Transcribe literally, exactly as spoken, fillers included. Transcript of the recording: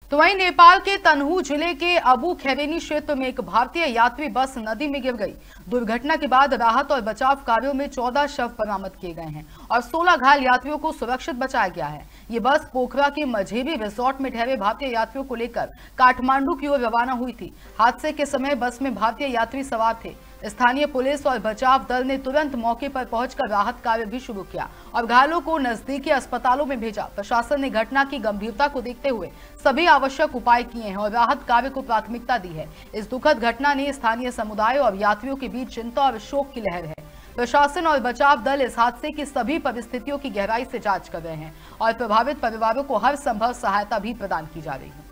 तो वहीं नेपाल के तनहू जिले के अबू खैरेनी क्षेत्र में एक भारतीय यात्री बस नदी में गिर गई। दुर्घटना के बाद राहत और बचाव कार्यों में चौदह शव बरामद किए गए हैं और सोलह घायल यात्रियों को सुरक्षित बचाया गया है। ये बस पोखरा के मझेरी रिजॉर्ट में ठहरे भारतीय यात्रियों को लेकर काठमांडू की ओर रवाना हुई थी। हादसे के समय बस में भारतीय यात्री सवार थे। स्थानीय पुलिस और बचाव दल ने तुरंत मौके पर पहुंचकर राहत कार्य भी शुरू किया और घायलों को नजदीकी अस्पतालों में भेजा। प्रशासन ने घटना की गंभीरता को देखते हुए सभी आवश्यक उपाय किए हैं और राहत कार्य को प्राथमिकता दी है। इस दुखद घटना ने स्थानीय समुदाय और यात्रियों के बीच चिंता और शोक की लहर है। प्रशासन और बचाव दल इस हादसे की सभी परिस्थितियों की गहराई से जांच कर रहे हैं और प्रभावित परिवारों को हर संभव सहायता भी प्रदान की जा रही है।